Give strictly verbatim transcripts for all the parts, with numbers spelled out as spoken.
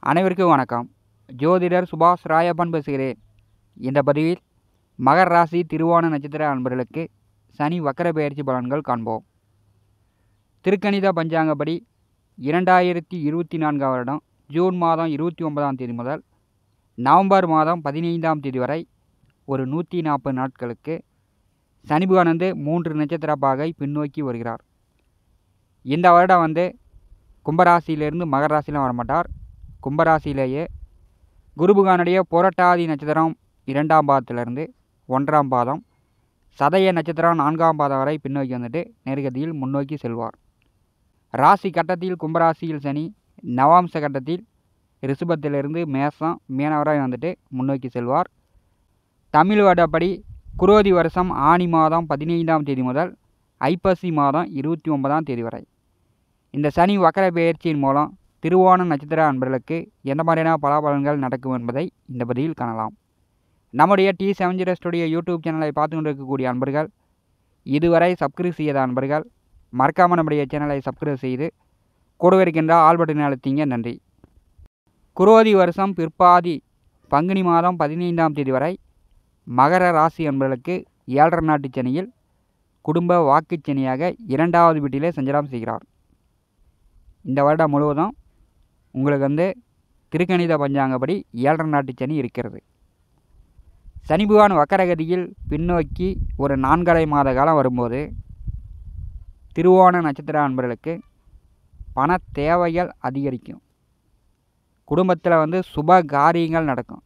அனைவருக்கும் வணக்கம். ஜோதிடர் சுபாஷ் ராயப்பன் பேசுகிறேன். இந்த பதிவில் மகர ராசி திருவோண நட்சத்திர அன்பர்களுக்கு சனி வக்கர பெயர்ச்சி பலன்கள் காண்போம். திருக்கணித பஞ்சாங்கப்படி இரண்டாயிரத்தி இருபத்தி நான்காம் வருடம் ஜூன் மாதம் இருபத்தி ஒன்பதாம் தேதி முதல் நவம்பர் மாதம் பதினைந்தாம் தேதி வரை ஒரு நூற்றி நாற்பது நாட்களுக்கு சனி பகவான் வந்து மூன்று நட்சத்திர பாகை பின்னோக்கி வருகிறார். இந்த வருடம் வந்து கும்பராசியிலிருந்து மகர ராசியில் வரமாட்டார். கும்பராசியிலேயே குரு பகவானுடைய புரட்டாதி நட்சத்திரம் இரண்டாம் பாதத்திலிருந்து ஒன்றாம் பாதம், சதய நட்சத்திரம் நான்காம் பாதம் வரை பின்னோக்கி வந்துட்டு நேர்கதியில் முன்னோக்கி செல்வார். ராசி கட்டத்தில் கும்பராசியில் சனி, நவாம்ச கட்டத்தில் ரிஷபத்திலிருந்து மேசம் மீனவரை வந்துட்டு முன்னோக்கி செல்வார். தமிழ் வருடப்படி குரோதி வருஷம் ஆனி மாதம் பதினைந்தாம் தேதி முதல் ஐப்பசி மாதம் இருபத்தி ஒன்பதாம் தேதி வரை இந்த சனி வக்கர பெயர்ச்சியின் மூலம் திருவோண நட்சத்திர அன்பர்களுக்கு எந்த மாதிரியான பலாபலன்கள் நடக்கும் என்பதை இந்த பதிவில் காணலாம். நம்முடைய T seven zero studio YouTube சேனலை பார்த்து கொண்டிருக்கக்கூடிய அன்பர்கள், இதுவரை சப்ஸ்கிரைப் செய்யாத அன்பர்கள் மறக்காமல் நம்முடைய சேனலை சப்ஸ்கிரைப் செய்து கூடவே இருக்கின்ற ஆல் பட்டனை அழுத்திங்க. நன்றி. குரோதி வருஷம் பிற்பாதி பங்குனி மாதம் பதினைந்தாம் தேதி வரை மகர ராசி அன்பர்களுக்கு ஏழரை நாட்டு சனியில் குடும்ப வாக்குச் சனியாக இரண்டாவது வீட்டிலே சஞ்சாரம் செய்கிறார். இந்த வருடம் முழுவதும் உங்களுக்கு வந்து திருக்கணித பஞ்சாங்கப்படி ஏழரை நாட்டு சனி இருக்கிறது. சனி பகவான் வக்கரகதியில் பின்னோக்கி ஒரு நான்கரை மாத காலம் வரும்போது திருவோண நட்சத்திர அன்பர்களுக்கு பண தேவைகள் அதிகரிக்கும். குடும்பத்தில் வந்து சுப காரியங்கள் நடக்கும்.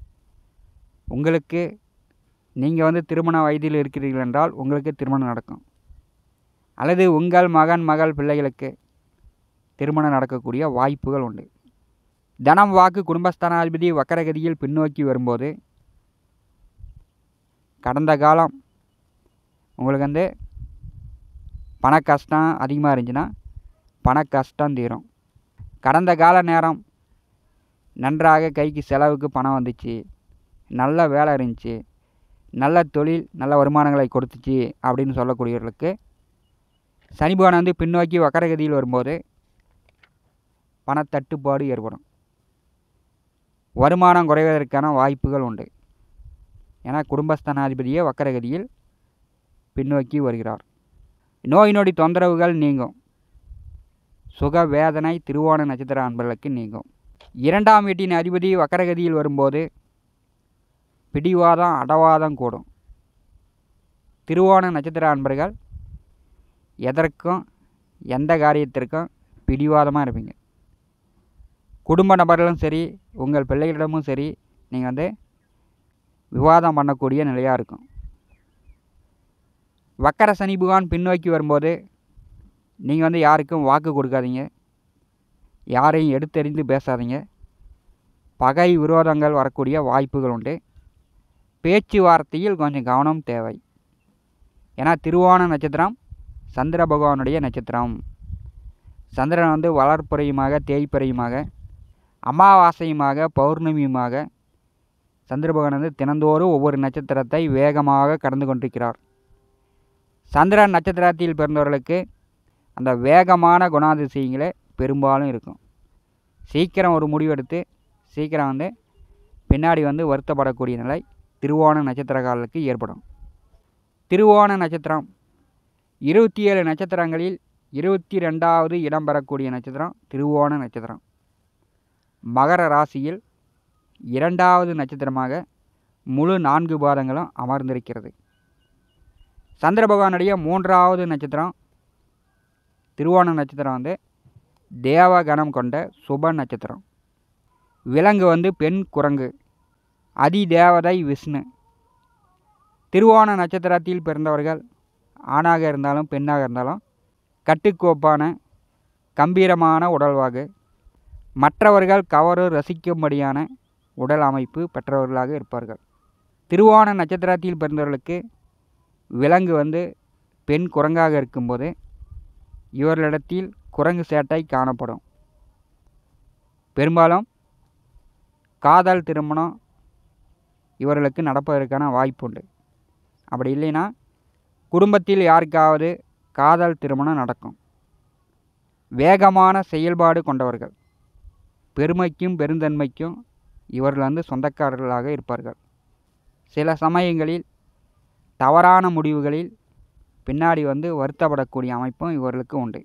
உங்களுக்கு நீங்கள் வந்து திருமண வயதில் இருக்கிறீர்கள் என்றால் உங்களுக்கு திருமணம் நடக்கும். அல்லது உங்கள் மகன் மகள் பிள்ளைகளுக்கு திருமணம் நடக்கக்கூடிய வாய்ப்புகள் உண்டு. தனம் வாக்கு குடும்பஸ்தானாதிபதி வக்கரகதியில் பின்னோக்கி வரும்போது கடந்த காலம் உங்களுக்கு வந்து பண கஷ்டம் அதிகமாக இருந்துச்சுன்னா பண கஷ்டம் தீரும். கடந்த கால நேரம் நன்றாக கைக்கு செலவுக்கு பணம் வந்துச்சு, நல்ல வேலை இருந்துச்சு, நல்ல தொழில் நல்ல வருமானங்களை கொடுத்துச்சு அப்படின்னு சொல்லக்கூடியவர்களுக்கு சனி பகவான் வந்து பின்னோக்கி வக்கரகதியில் வரும்போது பணத்தட்டுப்பாடு ஏற்படும். வருமானம் குறைவதற்கான வாய்ப்புகள் உண்டு. ஏன்னா குடும்பஸ்தானாதிபதியே வக்கரகதியில் பின்னோக்கி வருகிறார். நோய் நொடி தொந்தரவுகள் நீங்கும். சுக வேதனை திருவோண நட்சத்திர அன்பர்களுக்கு நீங்கும். இரண்டாம் வீட்டின் அதிபதி வக்கரகதியில் வரும்போது பிடிவாதம் அடவாதம் கூடும். திருவோண நட்சத்திர அன்பர்கள் எதற்கும் எந்த காரியத்திற்கும் பிடிவாதமாக இருப்பீங்க. குடும்ப நபர்களும் சரி, உங்கள் பிள்ளைகளிடமும் சரி, நீங்கள் வந்து விவாதம் பண்ணக்கூடிய நிலையாக இருக்கும். வக்கர சனி பகவான் பின்னோக்கி வரும்போது நீங்கள் வந்து யாருக்கும் வாக்கு கொடுக்காதீங்க, யாரையும் எடுத்தெறிந்து பேசாதீங்க. பகை விரோதங்கள் வரக்கூடிய வாய்ப்புகள் உண்டு. பேச்சுவார்த்தையில் கொஞ்சம் கவனம் தேவை. ஏன்னா திருவோண நட்சத்திரம் சந்திர பகவானுடைய நட்சத்திரம். சந்திரன் வந்து வளர்ப்புறையுமாக தேய்ப்பறையுமாக அமாவாசையுமாக பௌர்ணமியுமாக சந்திர பகவான் வந்து தினந்தோறும் ஒவ்வொரு நட்சத்திரத்தை வேகமாக கடந்து கொண்டிருக்கிறார். சந்திரன் நட்சத்திரத்தில் பிறந்தவர்களுக்கு அந்த வேகமான குணாதிசயங்களே பெரும்பாலும் இருக்கும். சீக்கிரம் ஒரு முடிவெடுத்து சீக்கிரம் வந்து பின்னாடி வந்து வருத்தப்படக்கூடிய நிலை திருவோண நட்சத்திரக்காரர்களுக்கு ஏற்படும். திருவோண நட்சத்திரம் இருபத்தி ஏழு நட்சத்திரங்களில் இருபத்தி ரெண்டாவது இடம் பெறக்கூடிய நட்சத்திரம் திருவோண நட்சத்திரம். மகர ராசியில் இரண்டாவது நட்சத்திரமாக முழு நான்கு பாதங்களும் அமர்ந்திருக்கிறது. சந்திர பகவானுடைய மூன்றாவது நட்சத்திரம் திருவோண நட்சத்திரம் வந்து தேவகணம் கொண்ட சுப நட்சத்திரம். விலங்கு வந்து பெண் குரங்கு, அதி தேவதை விஷ்ணு. திருவோண நட்சத்திரத்தில் பிறந்தவர்கள் ஆணாக இருந்தாலும் பெண்ணாக இருந்தாலும் கட்டுக்கோப்பான கம்பீரமான உடல்வாகு, மற்றவர்கள் கவரு ரசிக்கும்படியான உடல் அமைப்பு பெற்றவர்களாக இருப்பார்கள். திருவோண நட்சத்திரத்தில் பிறந்தவர்களுக்கு விலங்கு வந்து பெண் குரங்காக இருக்கும்போது இவர்களிடத்தில் குரங்கு சேட்டை காணப்படும். பெரும்பாலும் காதல் திருமணம் இவர்களுக்கு நடப்பதற்கான வாய்ப்பு உண்டு. அப்படி இல்லைன்னா குடும்பத்தில் யாருக்காவது காதல் திருமணம் நடக்கும். வேகமான செயல்பாடு கொண்டவர்கள். பெருமைக்கும் பெருந்தன்மைக்கும் இவர்கள் வந்து சொந்தக்காரர்களாக இருப்பார்கள். சில சமயங்களில் தவறான முடிவுகளில் பின்னாடி வந்து வருத்தப்படக்கூடிய அமைப்பும் இவர்களுக்கு உண்டு.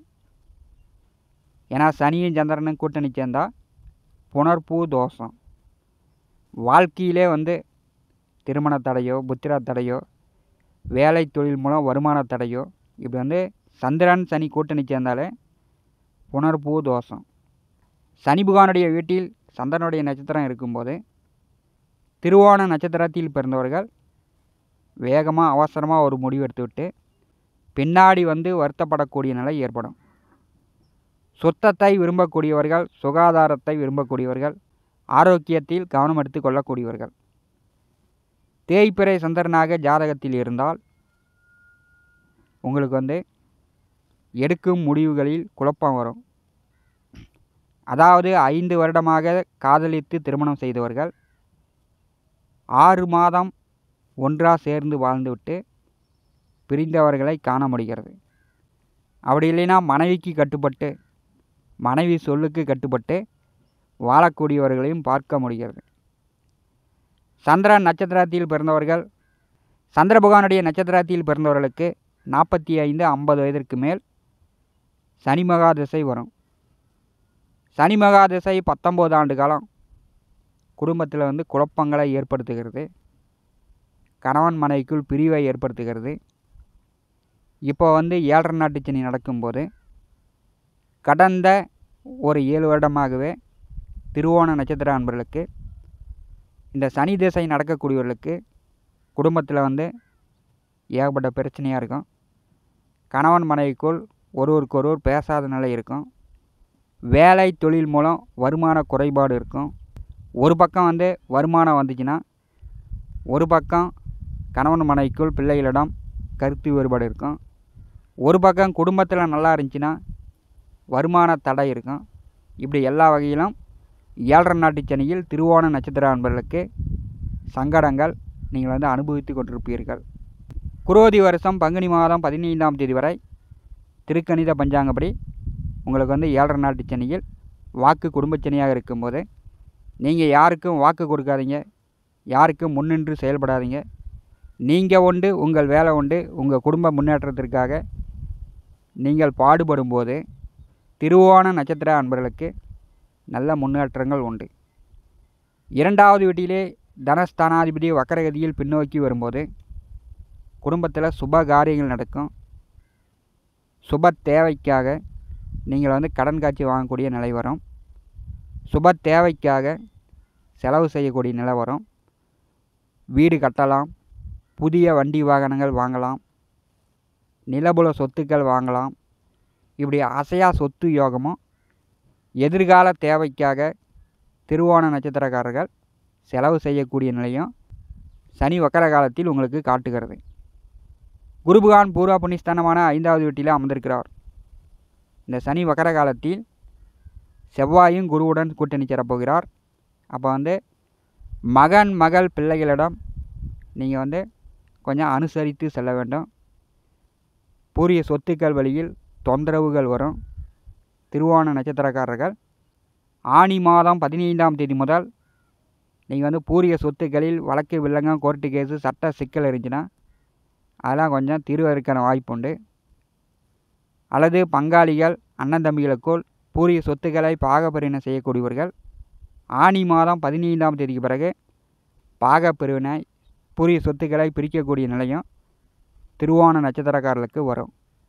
ஏன்னா சனியும் சந்திரனும் கூட்டணி சேர்ந்தால் புனர்பூ தோஷம். வாழ்க்கையிலே வந்து திருமண தடையோ புத்திர தடையோ வேலை தொழில் மூலம் வருமான தடையோ இப்படி வந்து சந்திரன் சனி கூட்டணி சேர்ந்தாலே புனர்பூ தோஷம். சனி பகவானுடைய வீட்டில் சந்திரனுடைய நட்சத்திரம் இருக்கும்போது திருவோண நட்சத்திரத்தில் பிறந்தவர்கள் வேகமாக அவசரமாக ஒரு முடிவு எடுத்துவிட்டு பின்னாடி வந்து வருத்தப்படக்கூடிய நிலை ஏற்படும். சுத்தத்தை விரும்பக்கூடியவர்கள், சுகாதாரத்தை விரும்பக்கூடியவர்கள், ஆரோக்கியத்தில் கவனம் எடுத்து கொள்ளக்கூடியவர்கள். தேய்பிறை சந்திரனாக ஜாதகத்தில் இருந்தால் உங்களுக்கு வந்து எடுக்கும் முடிவுகளில் குழப்பம் வரும். அதாவது ஐந்து வருடமாக காதலித்து திருமணம் செய்தவர்கள் ஆறு மாதம் ஒன்றாக சேர்ந்து வாழ்ந்துவிட்டு பிரிந்தவர்களை காண முடிகிறது. அப்படி இல்லைன்னா மனைவிக்கு கட்டுப்பட்டு மனைவி சொல்லுக்கு கட்டுப்பட்டு வாழக்கூடியவர்களையும் பார்க்க முடிகிறது. சந்திரன் நட்சத்திரத்தில் பிறந்தவர்கள் சந்திர பகவானுடைய நட்சத்திரத்தில் பிறந்தவர்களுக்கு நாற்பத்தி ஐந்து ஐம்பது வயதிற்கு மேல் சனி மகா திசை வரும். சனி மகா திசை பத்தொம்போது ஆண்டு காலம் குடும்பத்தில் வந்து குழப்பங்களை ஏற்படுத்துகிறது. கணவன் மனைவிக்குள் பிரிவை ஏற்படுத்துகிறது. இப்போ வந்து ஏழரை நாட்டு சனி நடக்கும்போது கடந்த ஒரு ஏழு வருடமாகவே திருவோண நட்சத்திர அன்பர்களுக்கு இந்த சனி திசை நடக்கக்கூடியவர்களுக்கு குடும்பத்தில் வந்து ஏகப்பட்ட பிரச்சனையாக இருக்கும். கணவன் மனைவிக்குள் ஒருவருக்கு ஒருவர் பேசாத நிலை இருக்கும். வேலை தொழில் மூலம் வருமான குறைபாடு இருக்கும். ஒரு பக்கம் வந்து வருமானம் வந்துச்சுன்னா ஒரு பக்கம் கணவன் மனைவிக்குள் பிள்ளைகளிடம் கருத்து வேறுபாடு இருக்கும். ஒரு பக்கம் குடும்பத்தில் நல்லா இருந்துச்சுன்னா வருமான தடை இருக்கும். இப்படி எல்லா வகையிலும் ஏழரை நாட்டு சனியில் திருவோண நட்சத்திர அன்பர்களுக்கு சங்கடங்கள் நீங்கள் வந்து அனுபவித்து கொண்டிருப்பீர்கள். குரோதி வருஷம் பங்குனி மாதம் பதினைந்தாம் தேதி வரை திருக்கணித பஞ்சாங்கப்படி உங்களுக்கு வந்து ஏழரை நாட்டு சனியில் வாக்கு குடும்பச்சனியாக இருக்கும்போது நீங்கள் யாருக்கும் வாக்கு கொடுக்காதீங்க, யாருக்கும் முன்னின்று செயல்படாதீங்க. நீங்கள் உண்டு, உங்கள் வேலை உண்டு, உங்கள் குடும்ப முன்னேற்றத்திற்காக நீங்கள் பாடுபடும்போது திருவோண நட்சத்திர அன்பர்களுக்கு நல்ல முன்னேற்றங்கள் உண்டு. இரண்டாவது வீட்டிலே தனஸ்தானாதிபதி வக்கரகதியில் பின்னோக்கி வரும்போது குடும்பத்தில் சுப காரியங்கள் நடக்கும். சுப தேவைக்காக நீங்கள் வந்து கடன் காட்சி வாங்கக்கூடிய நிலை வரும். சுப தேவைக்காக செலவு செய்யக்கூடிய நிலை வரும். வீடு கட்டலாம், புதிய வண்டி வாகனங்கள் வாங்கலாம், நிலபுல சொத்துக்கள் வாங்கலாம். இப்படி அசையா சொத்து யோகமும் எதிர்கால தேவைக்காக திருவோண நட்சத்திரக்காரர்கள் செலவு செய்யக்கூடிய நிலையும் சனி வக்கர காலத்தில் உங்களுக்கு காட்டுகிறது. குருபகான் பூர்வ புண்ணியஸ்தானமான ஐந்தாவது வீட்டில் அமர்ந்திருக்கிறார். இந்த சனி வக்கர காலத்தில் செவ்வாயும் குருவுடன் கூட்டணி சேரப்போகிறார். அப்போ வந்து மகன் மகள் பிள்ளைகளிடம் நீங்கள் வந்து கொஞ்சம் அனுசரித்து செல்ல வேண்டும். பூரிய சொத்துக்கள் வழியில் தொந்தரவுகள் வரும். திருவோண நட்சத்திரக்காரர்கள் ஆனி மாதம் பதினைந்தாம் தேதி முதல் நீங்கள் வந்து பூரிய சொத்துக்களில் வழக்கு வில்லங்கம் கோர்ட்டு கேஸு சட்ட சிக்கல் இருந்துச்சுன்னா அதெல்லாம் கொஞ்சம் தீர்வதற்கான வாய்ப்பு உண்டு. அல்லது பங்காளிகள் அண்ணன் தம்பிகளுக்குள் பூரிய சொத்துக்களை பாகப்பிரிவினை செய்யக்கூடியவர்கள் ஆனி மாதம் பதினைந்தாம் தேதிக்கு பிறகு பாகப்பிரிவினை பூரிய சொத்துக்களை பிரிக்கக்கூடிய நிலையும் திருவோண நட்சத்திரக்காரர்களுக்கு வரும்.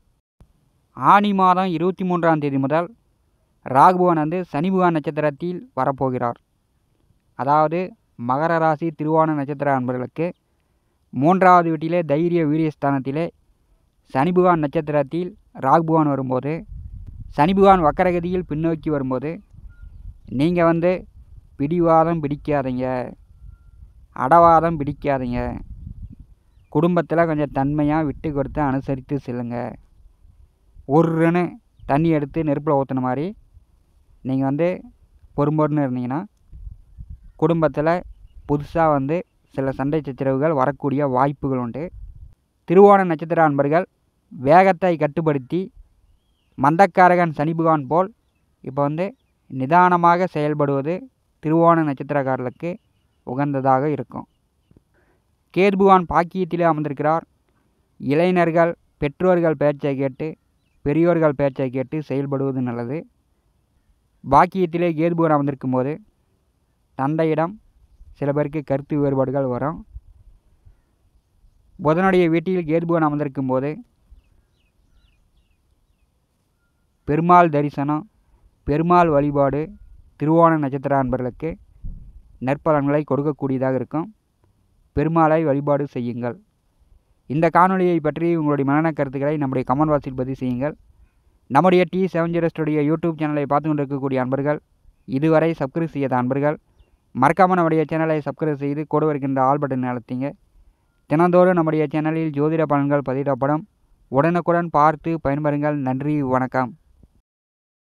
ஆனி மாதம் இருபத்தி மூன்றாம் தேதி முதல் ராகுபவன் வந்து சனி பகவான் நட்சத்திரத்தில் வரப்போகிறார். அதாவது மகர ராசி திருவோண நட்சத்திர அன்பர்களுக்கு மூன்றாவது வீட்டிலே தைரிய வீரியஸ்தானத்திலே சனி பகவான் நட்சத்திரத்தில் ராகுபவன் வரும்போது சனி பகவான் வக்கரகதியில் பின்னோக்கி வரும்போது நீங்கள் வந்து பிடிவாதம் பிடிக்காதீங்க, அடவாதம் பிடிக்காதீங்க. குடும்பத்தில் கொஞ்சம் தன்மையாக விட்டு கொடுத்து அனுசரித்து செல்லுங்க. ஒருன்னு தண்ணி எடுத்து நெருப்பில் ஊற்றின மாதிரி நீங்கள் வந்து பொறும்பொருன்னு இருந்தீங்கன்னா குடும்பத்தில் புதுசாக வந்து சில சண்டை சச்சரவுகள் வரக்கூடிய வாய்ப்புகள் உண்டு. திருவோண நட்சத்திர அன்பர்கள் வேகத்தை கட்டுப்படுத்தி மந்தக்காரகன் சனி பகவான் போல் இப்போ வந்து நிதானமாக செயல்படுவது திருவோண நட்சத்திரக்காரர்களுக்கு உகந்ததாக இருக்கும். கேது பகவான் பாக்கியத்திலே அமர்ந்திருக்கிறார். இளைஞர்கள் பெற்றோர்கள் பேச்சை கேட்டு பெரியோர்கள் பேச்சை கேட்டு செயல்படுவது நல்லது. பாக்கியத்திலே கேது பகவான் அமர்ந்திருக்கும் போது தந்தையிடம் சில பேருக்கு கருத்து வேறுபாடுகள் வரும். புதனுடைய வீட்டில் கேது பகவான் அமர்ந்திருக்கும் போது பெருமாள் தரிசனம், பெருமாள் வழிபாடு திருவோண நட்சத்திர அன்பர்களுக்கு நற்பலன்களை கொடுக்கக்கூடியதாக இருக்கும். பெருமாளை வழிபாடு செய்யுங்கள். இந்த காணொலியை பற்றி உங்களுடைய மனன கருத்துக்களை நம்முடைய கமெண்ட் பாக்ஸில் பதிவு செய்யுங்கள். நம்முடைய T seven zero studio YouTube சேனலை பார்த்து கொண்டிருக்கக்கூடிய அன்பர்கள், இதுவரை சப்ஸ்கிரைப் செய்யாத அன்பர்கள் மறக்காமல் நம்முடைய சேனலை சப்ஸ்கிரைப் செய்து கூட வருகின்ற ஆல் பட்டன் அழுத்திங்க. தினந்தோறும் நம்முடைய சேனலில் ஜோதிட பலன்கள் பதிவிடப்படும். உடனுக்குடன் பார்த்து பயன்பெறுங்கள். நன்றி, வணக்கம்.